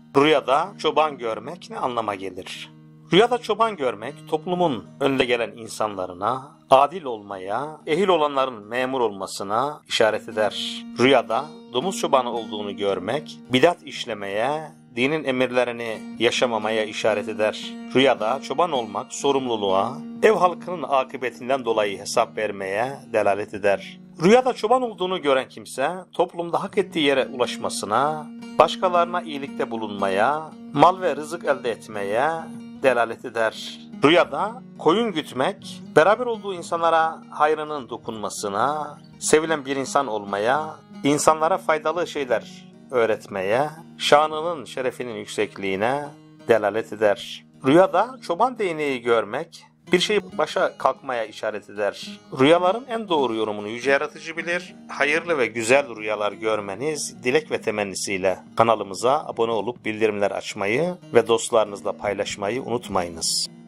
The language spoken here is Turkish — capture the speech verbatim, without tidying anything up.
Rüyada çoban görmek ne anlama gelir? Rüyada çoban görmek, toplumun önde gelen insanlarına, adil olmaya, ehil olanların memur olmasına işaret eder. Rüyada domuz çobanı olduğunu görmek, bidat işlemeye, dinin emirlerini yaşamamaya işaret eder. Rüyada çoban olmak, sorumluluğa, ev halkının akıbetinden dolayı hesap vermeye delalet eder. Rüyada çoban olduğunu gören kimse, toplumda hak ettiği yere ulaşmasına, başkalarına iyilikte bulunmaya, mal ve rızık elde etmeye delalet eder. Rüyada koyun gütmek, beraber olduğu insanlara hayrının dokunmasına, sevilen bir insan olmaya, insanlara faydalı şeyler öğretmeye, şanının şerefinin yüksekliğine delalet eder. Rüyada çoban değneği görmek, bir şey başa kalkmaya işaret eder. Rüyaların en doğru yorumunu Yüce Yaratıcı bilir. Hayırlı ve güzel rüyalar görmeniz dilek ve temennisiyle kanalımıza abone olup bildirimler açmayı ve dostlarınızla paylaşmayı unutmayınız.